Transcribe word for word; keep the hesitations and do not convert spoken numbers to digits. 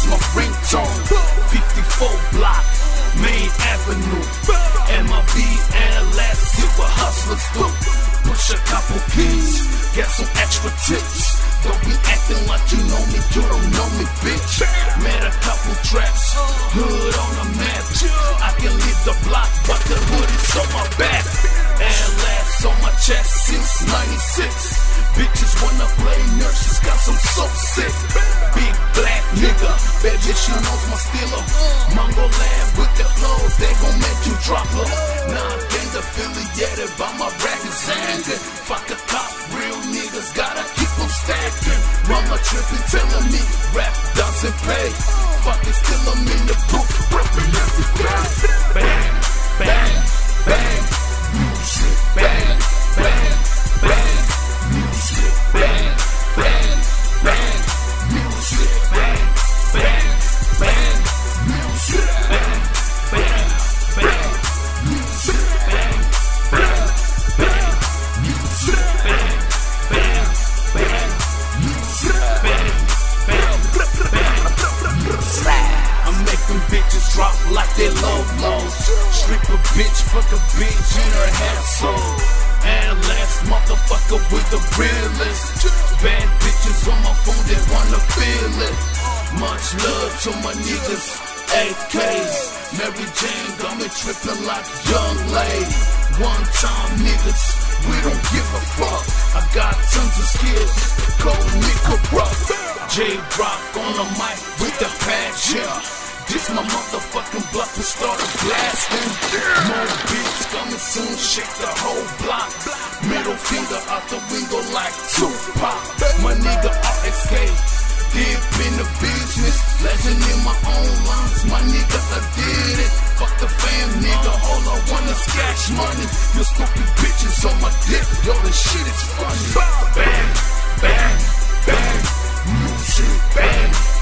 my ringtone. fifty-four block, Main Avenue. M A B L S, super hustlers do. Push a couple keys, get some extra tips. Don't be acting like you know me, you don't know me, bitch. Made a couple tracks, hood on the map. I can leave the block, but the hood is on my back. L S on my chest since ninety-six. Bitches wanna play nurses, got some so sick. Big black nigga, bad bitch, she knows my stilo. Mwangolé with the flow, they gon' make you drop her. Nah, I ain't affiliated by my records hanging. Fuck a cop, real niggas gotta keep them stacking. Mama trippin', telling me rap doesn't pay. Fuck it, still I'm in the booth, rapping every day. Bang, bang, bang, music, bang, bang, bang, music, bang, bang, bang, music, bang, bang, bang, music, bang, bang, bang, music, bang, bang, bang, music, bang, bang, bang, music, bang, bang, bang, music. I'm making bitches drop like they low lows. Strip a bitch, fuck a bitch in her asshole. And last motherfucker with the realest. Bad bitches on my phone, they wanna feel it. Much love to my niggas, A Ks. Mary Jane got me trippin' like young lady. One time niggas, we don't give a fuck. I got tons of skills, cold nigga rough. J-Rock on the mic with the passion. This my motherfucking block to start a blasting. More beats coming soon, shake the whole block. Middle finger out the window like Tupac. My nigga R S K, deep in the business. Legend in my own lines, my nigga I did it. Fuck the fam, nigga, all I want is cash money. You stupid bitches on my dick, yo this shit is funny. Bang, bang, bang, music, bang.